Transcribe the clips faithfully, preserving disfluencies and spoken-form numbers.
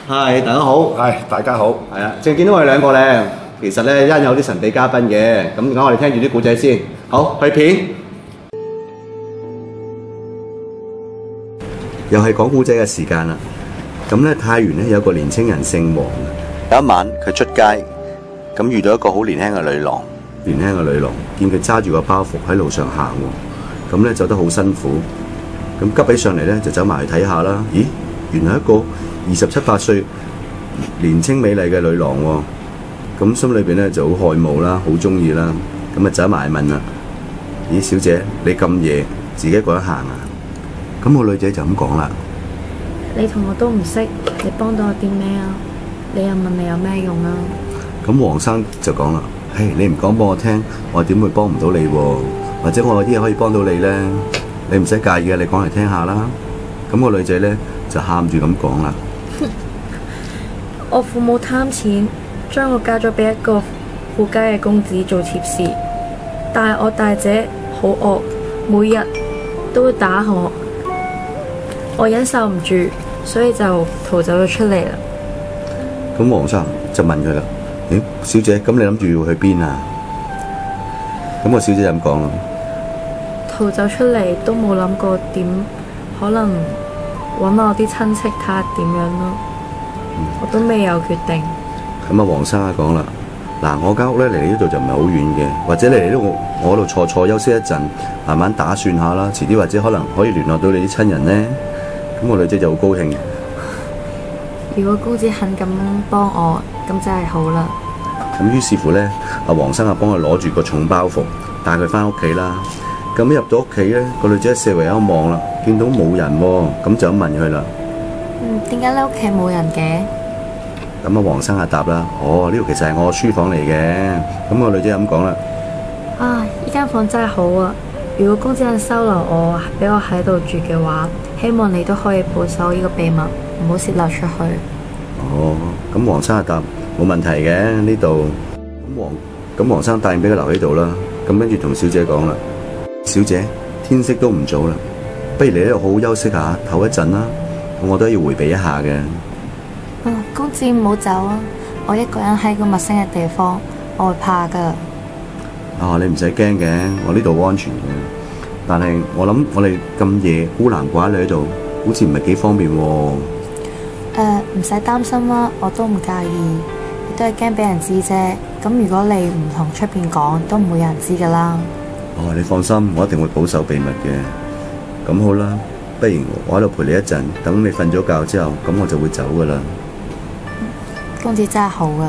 係，大家好。 係，大家好。 係啊，淨係見到我哋兩個咧，其實咧一陣有啲神秘嘉賓嘅，咁而家我哋聽住啲故仔先。好，去片。又係講故仔嘅時間啦。咁咧，太原咧有個年青人姓黃。有一晚佢出街，咁遇到一個好年輕嘅女郎。年輕嘅女郎見佢揸住個包袱喺路上行喎，咁咧走得好辛苦，咁急起上嚟咧就走埋去睇下啦。咦，原來一個二十七八歲年青美麗嘅女郎喎，咁心裏邊咧就好愛慕啦，好中意啦，咁啊走埋去問啦：咦，小姐，你咁夜自己一個人行啊？咁個女仔就咁講啦： 你同我都唔識，你幫到我啲咩啊？你又問你有咩用啊？ 咁黃生就講啦：嘿，你唔講幫我聽，我點會幫唔到你喎？或者我有啲嘢可以幫到你咧，你唔使介意嘅，你講嚟聽下啦。咁個女仔咧就喊住咁講啦： 我父母貪錢，將我嫁咗俾一個富家嘅公子做妾侍，但係我大姐好惡，每日都會打我，我忍受唔住，所以就逃走咗出嚟啦。 咁黃生就問佢啦：咦，小姐，咁你諗住要去邊啊？咁個小姐就咁講啦： 逃走出嚟都冇諗過點，可能揾我啲親戚睇下點樣咯。嗯、我都未有決定。 咁啊，黃生啊講啦：嗱，我間屋咧離你呢度就唔係好遠嘅，或者你嚟呢我我度坐坐休息一陣，慢慢打算下啦。遲啲或者可能可以聯絡到你啲親人咧。咁個女仔就好高興。 如果公子肯咁幫我，咁真係好啦。 咁於是乎咧，阿黃生啊幫佢攞住個重包袱，帶佢翻屋企啦。咁入到屋企咧，個女仔四圍一望啦，見到冇人喎，咁就咁問佢啦： 嗯，點解你屋企冇人嘅？ 咁啊，黃生啊答啦：哦，呢度其實係我書房嚟嘅。咁個女仔咁講啦： 啊，依間房真係好啊！如果公子肯收留我，俾我喺度住嘅話，希望你都可以保守呢個秘密，唔好泄漏出去。 哦，咁黃生啊答：冇問題嘅呢度。咁黃咁黃生答應俾佢留喺度啦。咁跟住同小姐講啦：小姐，天色都唔早啦，不如你喺度好好休息下，唞一陣啦。我都要回避一下嘅。 哦，公子唔好走啊！我一個人喺個陌生嘅地方，我會怕噶。 啊，你唔使驚嘅，我呢度安全嘅。但係我諗我哋咁夜孤男寡女喺度，好似唔係幾方便喎。誒， 唔使擔心啦，我都唔介意，都係驚俾人知啫。咁如果你唔同出邊講，都唔會有人知噶啦。 哦，你放心，我一定會保守秘密嘅。咁好啦，不如我喺度陪你一陣，等你瞓咗覺之後，咁我就會走噶啦。 公子真係好噶。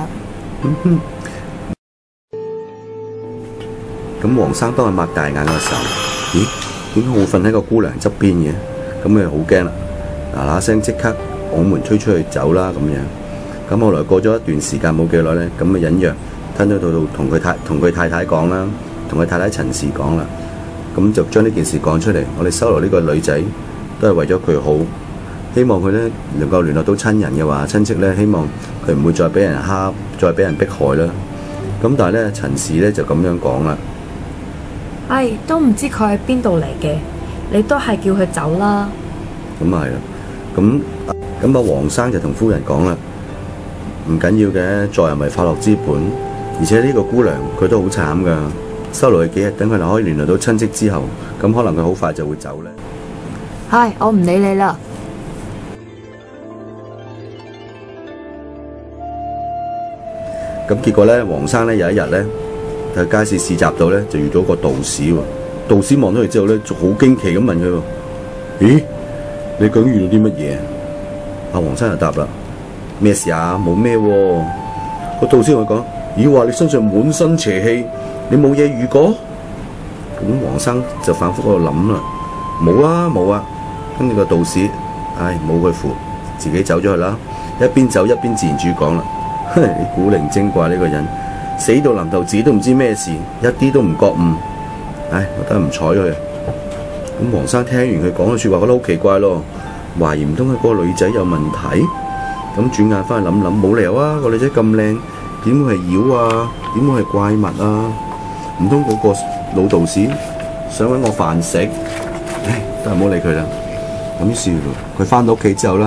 咁黃生當佢擘大眼嘅時候，咦？點解我會瞓喺個姑娘側邊嘅？咁佢好驚啦，嗱嗱聲即刻往門推出去走啦咁樣。咁後來過咗一段時間冇幾耐咧，咁啊隱約吞咗到到同佢太同佢太太講啦，同佢太太陳氏講啦，咁就將呢件事講出嚟。我哋收留呢個女仔都係為咗佢好，希望佢咧能夠聯絡到親人嘅話，親戚咧希望佢唔會再俾人蝦，再俾人迫害啦。咁但係咧陳氏咧就咁樣講啦。 唉，都唔知佢喺邊度嚟嘅，你都係叫佢走啦。 咁啊係啦，咁咁阿黃生就同夫人講啦，唔緊要嘅，助人為快樂之本，而且呢個姑娘佢都好慘噶，收留佢幾日，等佢哋可以聯絡到親戚之後，咁可能佢好快就會走咧。 唉，我唔理你啦。 咁結果咧，黃生咧有一日咧，喺街市市集度咧就遇到個道士喎。道士望到佢之後咧，就好驚奇咁問佢：咦，你究竟遇到啲乜嘢？阿黃生就答啦：咩事啊？冇咩喎。個道士同佢講：咦，話你身上滿身邪氣，你冇嘢遇過？咁黃生就反覆喺度諗啦，冇啊冇啊。跟住個道士，唉，冇佢符，自己走咗去啦。一邊走一邊自言自語講啦：你古靈精怪呢個人，死到臨頭自己都唔知咩事，一啲都唔覺悟。唉，我都係唔睬佢。咁黃生聽完佢講嘅說話，覺得好奇怪咯，懷疑唔通係嗰個女仔有問題。咁轉眼翻去諗諗，冇理由啊，個女仔咁靚，點會係妖啊？點會係怪物啊？唔通嗰個老道士想搵我飯食？唉，都係唔好理佢啦。咁於是佢翻到屋企之後啦，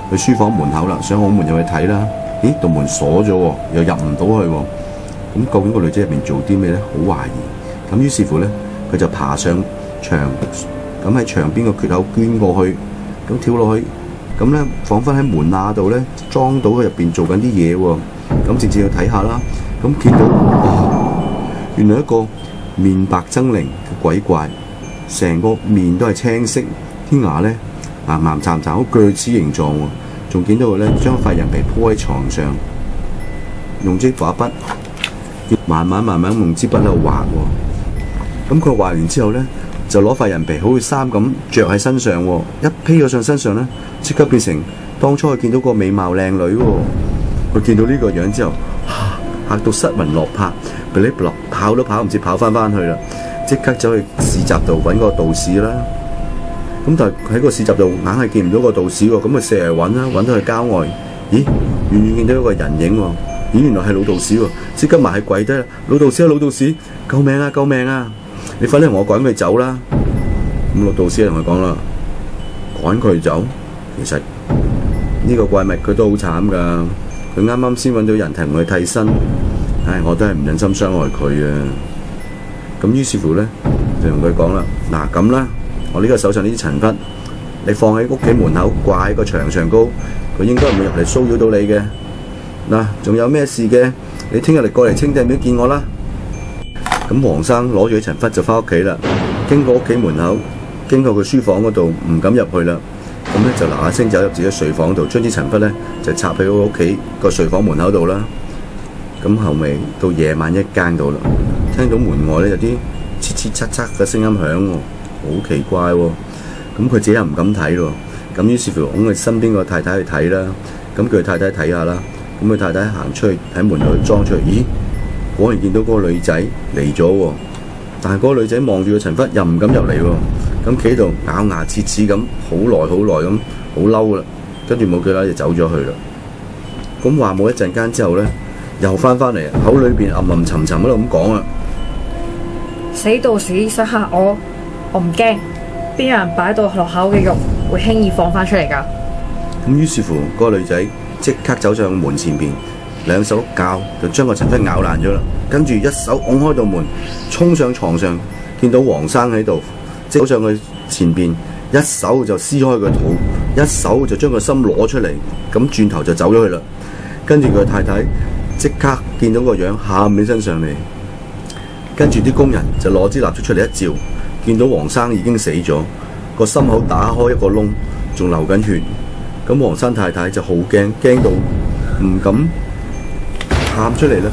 去書房門口啦，想拱門入去睇啦。咦，道門鎖咗喎，又入唔到去喎。咁究竟個女仔入邊做啲咩咧？好懷疑。咁於是乎咧，佢就爬上牆，咁喺牆邊個缺口捐過去，咁跳落去，咁咧彷彿喺門罅度咧裝到佢入邊做緊啲嘢喎。咁直接去睇下啦。咁見到哇，原來一個面白猙獰嘅鬼怪，成個面都係青色，啲牙咧岩岩慘慘，好鋸齒形狀喎。仲見到佢咧將塊人皮鋪喺床上，用支畫筆慢慢慢慢用支筆喺度畫喎。咁佢畫完之後咧，就攞塊人皮好似衫咁着喺身上喎。一披咗上身上咧，即刻變成當初佢見到個美貌靚女喎。佢見到呢個樣之後，嚇到失魂落魄，噼哩啪啦跑都跑唔切，跑翻翻去啦。即刻走去市集度揾個道士啦。咁但係喺個市集度硬係見唔到個道士喎。咁佢四圍揾啦，揾到去郊外，咦，遠遠見到一個人影喎。咦，原來係老道士喎。即刻埋喺跪低啦，老道士啊，老道士，救命啊，救命啊！你快啲同我趕佢走啦。咁老道士同佢講啦，趕佢走，其實呢個怪物佢都好慘噶。佢啱啱先揾到人同佢替身，唉，我都係唔忍心傷害佢啊。咁於是乎咧，就同佢講啦，嗱咁啦，我呢個手上呢啲塵筆，你放喺屋企門口掛喺個牆上高，佢應該唔會入嚟騷擾到你嘅。嗱，仲有咩事嘅？你聽日嚟過嚟清正廟見我啦。咁黃生攞住啲塵筆就翻屋企啦。經過屋企門口，經過佢書房嗰度，唔敢入去啦。咁咧就嗱嗱聲走入自己睡房度，將啲塵筆咧就插喺我屋企個睡房門口度啦。咁後尾到夜晚一更到啦，聽到門外咧有啲切切嚓嚓嘅聲音響喎，好奇怪喎。咁佢自己又唔敢睇咯。咁於是乎拱佢身邊個太太去睇啦。咁叫佢太太睇下啦。咁佢太太行出去喺門度裝出嚟，咦，果然見到嗰個女仔嚟咗喎。但係嗰個女仔望住個塵筆又唔敢入嚟喎。咁企喺度咬牙切齒咁，好耐好耐咁，好嬲啦。跟住冇幾耐就走咗去啦。咁話冇一陣間之後咧，又翻返嚟，口裏邊吟吟沉沉喺度咁講啊！ 死道士想嚇我，我唔驚。邊有人擺到落口嘅肉會輕易放翻出嚟㗎？ 咁於是乎，嗰個女仔即刻走上門前邊，兩手教就將個塵筆咬爛咗啦。跟住一手拱開道門，衝上床上，見到黃生喺度。走上去前邊，一手就撕開佢肚，一手就將個心攞出嚟，咁轉頭就走咗去啦。跟住佢太太即刻見到個樣，喊起身上嚟。跟住啲工人就攞支蠟燭出嚟一照，見到黃生已經死咗，個心口打開一個窿，仲流緊血。咁黃生太太就好驚，驚到唔敢喊出嚟啦。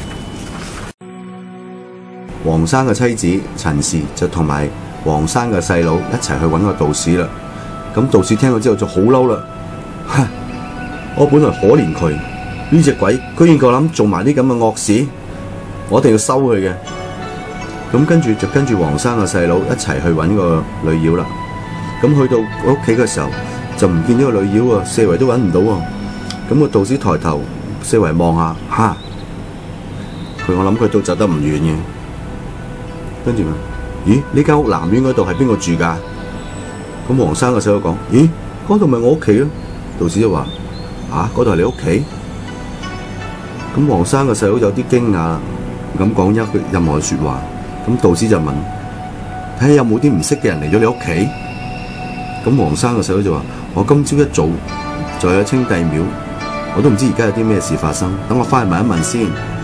黃生嘅妻子陳氏就同埋黃生嘅細佬一齊去揾個道士啦。咁道士聽咗之後就好嬲啦，哈！我本來可憐佢，呢隻鬼居然夠膽做埋啲咁嘅惡事，我一定要收佢嘅。咁跟住就跟住黃生嘅細佬一齊去揾個女妖啦。咁去到屋企嘅時候就唔見呢個女妖啊，四圍都揾唔到喎。咁個道士抬頭四圍望下，吓！佢我諗佢都走得唔遠嘅。跟住咦？呢間屋南院嗰度係邊個住㗎？咁黃生嘅細佬講：咦，嗰度咪我屋企咯。道士就話：啊，嗰度係你屋企？咁黃生嘅細佬有啲驚訝，唔敢講一句任何説話。咁道士就問：睇下有冇啲唔識嘅人嚟咗你屋企？咁黃生嘅細佬就話：我今朝一早就去清帝廟，我都唔知而家有啲咩事發生，等我翻去問一問先。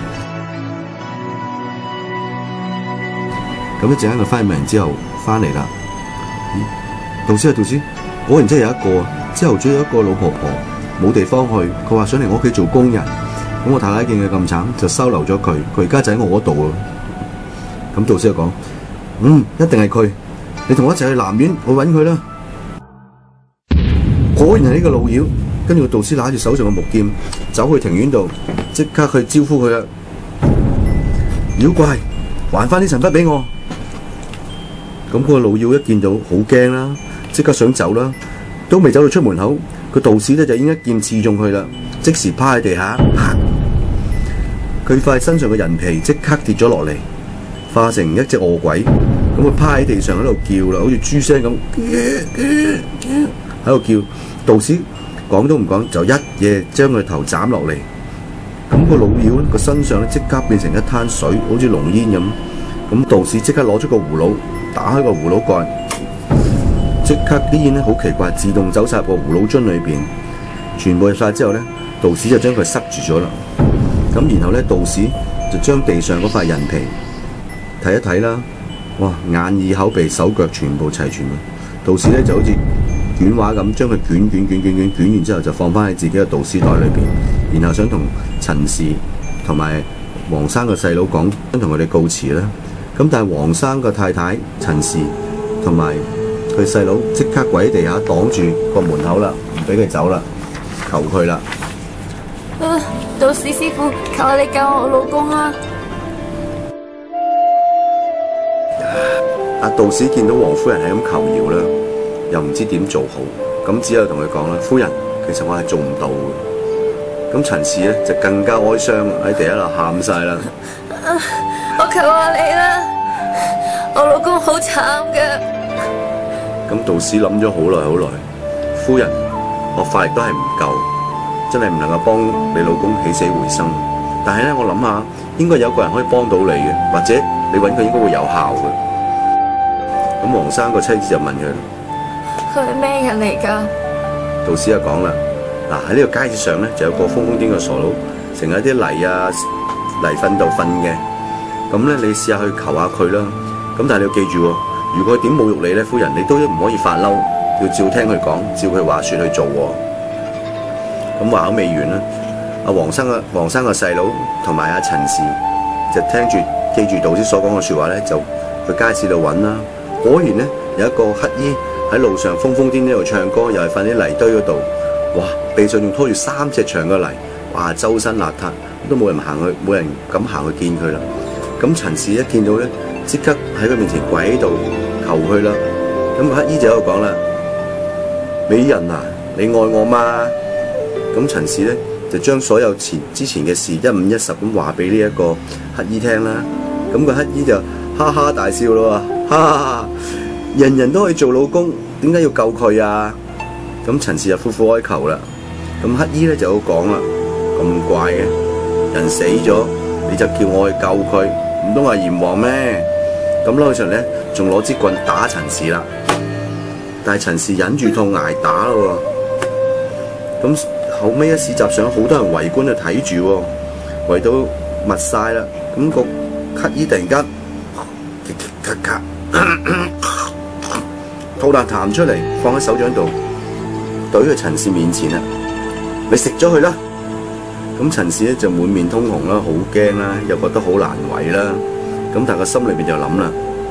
咁一陣間佢翻去問完之後翻嚟啦。咦，道士啊道士，果然真係有一個，朝頭早有一個老婆婆冇地方去，佢話想嚟我屋企做工人。咁我太太見佢咁慘，就收留咗佢。佢而家就喺我嗰度啊。咁道士就講：嗯，一定係佢，你同我一齊去南院去揾佢啦。果然係呢個老妖。跟住個道士拿住手上嘅木劍，走去庭院度，即刻去招呼佢啦。妖怪，還翻啲塵筆俾我。咁嗰個老妖一見到好驚啦，即刻想走啦，都未走到出門口，個道士咧就已經一劍刺中佢啦，即時趴喺地下，佢塊身上嘅人皮即刻跌咗落嚟，化成一隻餓鬼，咁佢趴喺地上喺度叫啦，好似豬聲咁喺度叫。道士嗰講都唔講，就一嘢將佢頭斬落嚟。咁個老妖咧個身上咧即刻變成一灘水，好似濃煙咁。咁道士即刻攞出個葫蘆，打開個葫蘆蓋，即刻啲煙咧好奇怪，自動走晒入個葫蘆樽裏邊，全部入晒之後咧，道士就將佢塞住咗啦。咁然後咧，道士就將地上嗰塊人皮睇一睇啦，哇！眼耳口鼻手腳全部齊全。道士咧就好似捲畫咁，將佢捲捲捲捲捲捲完之後，就放翻喺自己嘅道士袋裏邊，然後想同陳氏同埋黃生個細佬講，想同佢哋告辭啦。咁但係黃生個太太陳氏同埋佢細佬即刻跪喺地下擋住個門口啦，唔俾佢走啦，求佢啦。 啊！道士師傅，求下你救我老公啊！ 阿道士見到黃夫人係咁求饒啦，又唔知點做好，咁只有同佢講啦：夫人，其實我係做唔到嘅。咁陳氏咧就更加哀傷喺地下度喊晒啦。 我求下你啦，我老公好慘噶。 咁道士諗咗好耐好耐，夫人，我法力都係唔夠，真係唔能夠幫你老公起死回生。但係咧，我諗下應該有個人可以幫到你嘅，或者你揾佢應該會有效嘅。咁黃生個妻子就問佢： 佢係咩人嚟㗎？ 道士就講啦：嗱，喺呢個街市上咧，就有個瘋瘋癲嘅傻佬，成日啲泥啊泥瞓度瞓嘅。咁咧，你試下去求下佢啦。咁但係你要記住喎，如果佢點侮辱你咧，夫人，你都唔可以發嬲，要照聽佢講，照佢話説去做喎。咁話口未完啦，阿黃生嘅黃生個細佬同埋阿陳氏就聽住記住道士所講嘅説話咧，就去街市度揾啦。果然咧，有一個乞衣喺路上瘋瘋癲癲度唱歌，又係瞓喺泥堆嗰度。哇！背上仲拖住三尺長嘅泥，哇！周身邋遢，都冇人行去，冇人敢行去見佢啦。咁陳氏一見到咧，即刻喺佢面前跪喺度求佢啦。咁個乞衣就喺度講啦：美人啊，你愛我嗎？咁陳氏咧就將所有前之前嘅事一五一十咁話俾呢一個乞衣聽啦。咁個乞衣就哈哈大笑咯，哈哈哈！人人都可以做老公，點解要救佢啊？咁陳氏就苦苦哀求啦。咁乞衣咧就好講啦：咁怪嘅，人死咗你就叫我去救佢，唔通係閻王咩？咁嗰陣咧仲攞支棍打陳氏啦。但係陳氏忍住痛挨打咯。咁後尾喺市集上好多人圍觀去睇住，圍到密晒啦。咁個乞衣突然間咔咔吐啖痰出嚟，放喺手掌度，懟去陳氏面前啦。你食咗佢啦！咁陳氏咧就滿面通紅啦，好驚啦，又覺得好難為啦。咁但係個心裏邊就諗啦。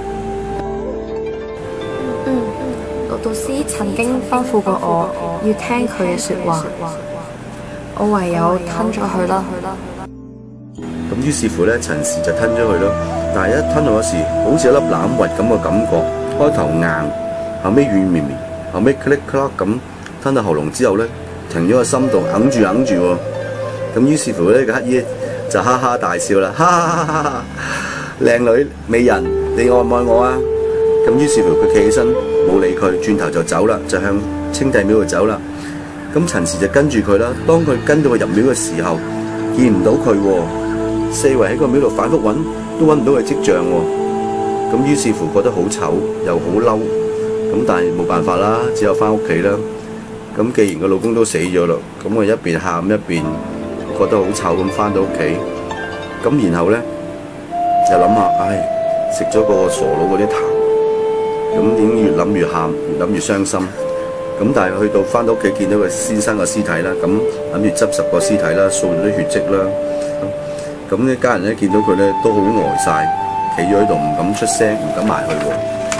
嗯，羅道士曾經吩咐過我要聽佢嘅説話，我唯有吞咗佢啦。 咁於是乎咧，陳氏就吞咗佢咯。但係一吞落嗰時，好似一粒欖核咁嘅感覺，開頭硬，後尾軟綿綿，後尾 click click 咁吞到喉嚨之後咧，停咗個心度，揞住揞住喎。咁於是乎咧，個乞衣就哈哈大笑啦，哈哈哈哈！靚女美人，你愛唔愛我啊？咁於是乎佢企起身冇理佢，轉頭就走啦，就向清帝廟度走啦。咁陳氏就跟住佢啦。當佢跟到佢入廟嘅時候，見唔到佢喎，四圍喺個廟度反覆揾，都揾唔到佢跡象喎。咁於是乎覺得好醜又好嬲，咁但係冇辦法啦，只有翻屋企啦。咁既然個老公都死咗啦，咁我一邊喊一邊覺得好醜咁翻到屋企。咁然後咧就諗下，唉，食咗個傻佬嗰啲痰，咁點越諗越喊，越諗越傷心。咁但係去到翻到屋企見到個先生個屍體啦，咁諗住執拾個屍體啦，掃咗啲血跡啦。咁呢家人咧見到佢咧都好呆晒，企咗喺度唔敢出聲，唔敢埋去喎。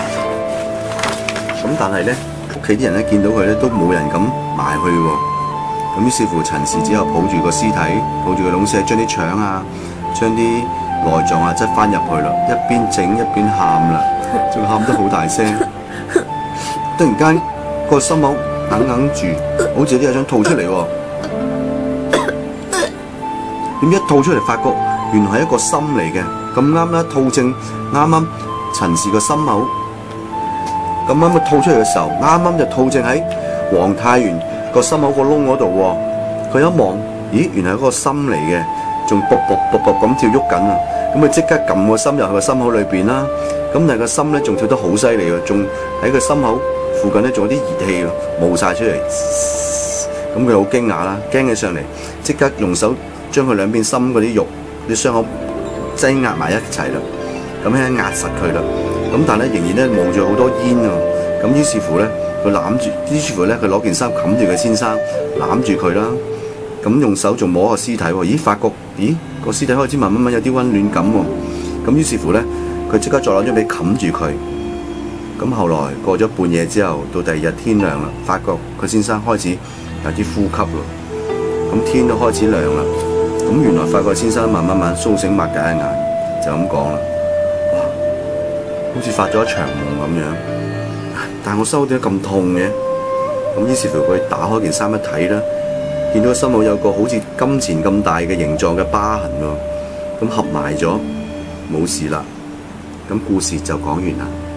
咁但係咧屋企啲人咧見到佢咧都冇人敢埋去喎。咁於是乎陳氏之後抱住個屍體，抱住個攏屍，將啲腸啊，將啲內臟啊執翻入去啦，一邊整一邊喊啦，仲喊得好大聲。突然間個心口硬硬住，好似啲嘢想吐出嚟喎。點一吐出嚟，發覺原來係一個心嚟嘅，咁啱啦，吐正啱啱陳氏個心口，咁啱佢吐出嚟嘅時候，啱啱就吐正喺黃太玄個心口個窿嗰度喎。佢一望，咦，原來係嗰個心嚟嘅，仲卜卜卜卜咁跳喐緊啊！咁佢即刻撳個心入去個心口裏邊啦。咁但係個心咧仲跳得好犀利喎，仲喺個心口附近咧仲有啲熱氣喎，冒晒出嚟。咁佢好驚訝啦，驚起上嚟，即刻用手將佢兩邊心嗰啲肉、啲傷口擠壓埋一齊啦。咁樣壓實佢啦。咁但係咧仍然咧冒住好多煙啊。咁於是乎咧，佢攬住，於是乎咧，佢攞件衫冚住佢先生，攬住佢啦。咁用手仲摸個屍體喎，咦？發覺咦個屍體開始慢慢慢有啲溫暖感喎。咁於是乎咧，佢即刻再攞張被冚住佢。咁後來過咗半夜之後，到第二日天亮啦，發覺佢先生開始有啲呼吸咯。咁天都開始亮啦。咁原來發覺先生慢慢慢甦醒，擘大眼，就咁講啦。哇！好似發咗一場夢咁樣。但係我收點解咁痛嘅？咁於是乎佢打開件衫一睇啦，見到個心口有個好似金錢咁大嘅形狀嘅疤痕喎。咁合埋咗，冇事啦。咁故事就講完啦。